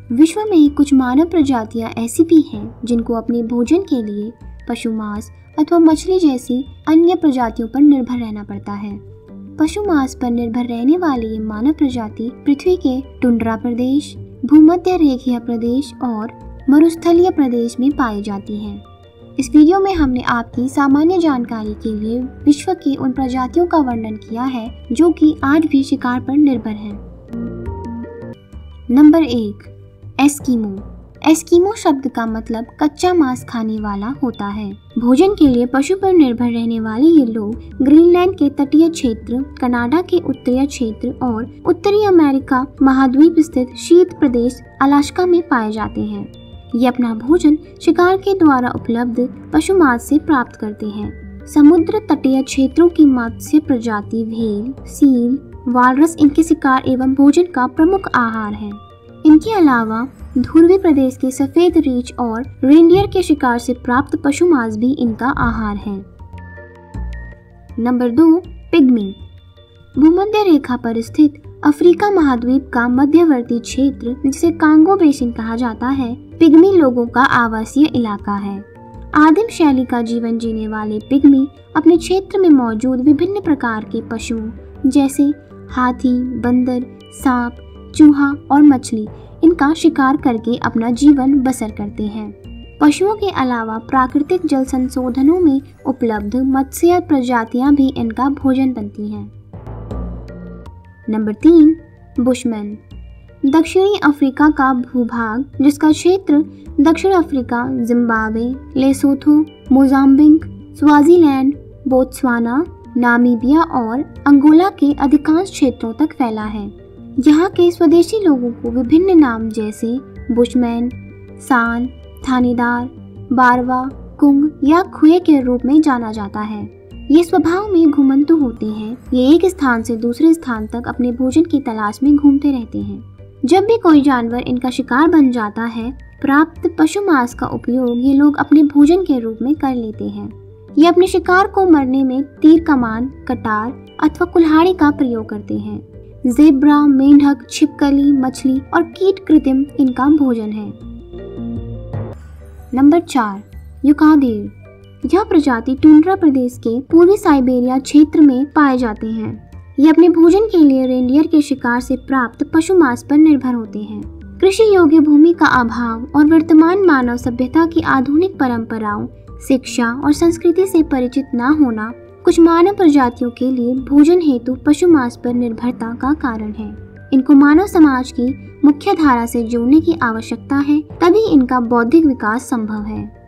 विश्व में कुछ मानव प्रजातियां ऐसी भी हैं जिनको अपने भोजन के लिए पशु मांस अथवा मछली जैसी अन्य प्रजातियों पर निर्भर रहना पड़ता है। पशु मांस पर निर्भर रहने वाली ये मानव प्रजाति पृथ्वी के टुंड्रा प्रदेश, भूमध्य रेखीय प्रदेश और मरुस्थलीय प्रदेश में पाई जाती हैं। इस वीडियो में हमने आपकी सामान्य जानकारी के लिए विश्व की उन प्रजातियों का वर्णन किया है जो कि आज भी शिकार पर निर्भर हैं। Number 1, Eskimo. एस्किमो शब्द का मतलब कच्चा मांस खाने वाला होता है। भोजन के लिए पशु पर निर्भर रहने वाले ये लोग ग्रीनलैंड के तटीय क्षेत्र, कनाडा के उत्तरीय क्षेत्र और उत्तरी अमेरिका महाद्वीप स्थित शीत प्रदेश अलास्का में पाए जाते हैं। ये अपना भोजन शिकार के द्वारा उपलब्ध पशु मांस से प्राप्त करते हैं। समुद्र तटीय क्षेत्रों की मत्स्य प्रजाति व्हेल, सील, वालरस इनके शिकार एवं भोजन का प्रमुख आहार है। इनके अलावा ध्रुवीय प्रदेश के सफेद रीछ और रेनडियर के शिकार से प्राप्त पशु मांस भी इनका आहार है। Number 2, pygmy. भूमध्य रेखा पर स्थित अफ्रीका महाद्वीप का मध्यवर्ती क्षेत्र, जिसे कांगो बेसिन कहा जाता है, पिग्मी लोगों का आवासीय इलाका है। आदिम शैली का जीवन जीने वाले पिग्मी अपने क्षेत्र में मौजूद विभिन्न प्रकार के पशुओं जैसे हाथी, बंदर, सांप, चूहा और मछली इनका शिकार करके अपना जीवन बसर करते हैं। पशुओं के अलावा प्राकृतिक जल संशोधनों में उपलब्ध मत्स्य प्रजातियां भी इनका भोजन बनती हैं। Number 3, bushman. दक्षिणी अफ्रीका का भूभाग, जिसका क्षेत्र दक्षिण Africa, Zimbabwe, Lesotho, Mozambique, Swaziland, Botswana, Namibia और अंगोला के अधिकांश क्षेत्रों तक फैला है। यहाँ के स्वदेशी लोगों को विभिन्न नाम जैसे बुशमैन, सान, थानेदार, बारवा, कुंग या खुए के रूप में जाना जाता है। ये स्वभाव में घुमंतु होते हैं। ये एक स्थान से दूसरे स्थान तक अपने भोजन की तलाश में घूमते रहते हैं। जब भी कोई जानवर इनका शिकार बन जाता है, प्राप्त पशु मांस का उपयोग ये लोग अपने भोजन के रूप में कर लेते हैं। ये अपने शिकार को मरने में तीर कमान, कटार अथवा कुल्हाड़ी का प्रयोग करते हैं। ज़ेब्रा, मेंढक, छिपकली, मछली और कीट कृत्रिम इनका भोजन है। नंबर 4, युकादेर। यह प्रजाति टुंड्रा प्रदेश के पूर्वी साइबेरिया क्षेत्र में पाए जाते हैं। ये अपने भोजन के लिए रेनडियर के शिकार से प्राप्त पशु मांस पर निर्भर होते हैं। कृषि योग्य भूमि का अभाव और वर्तमान मानव सभ्यता की आधुनिक परंपराओं, शिक्षा और संस्कृति से परिचित न होना कुछ मानव प्रजातियों के लिए भोजन हेतु पशु मांस पर निर्भरता का कारण है। इनको मानव समाज की मुख्य धारा से जोड़ने की आवश्यकता है, तभी इनका बौद्धिक विकास संभव है।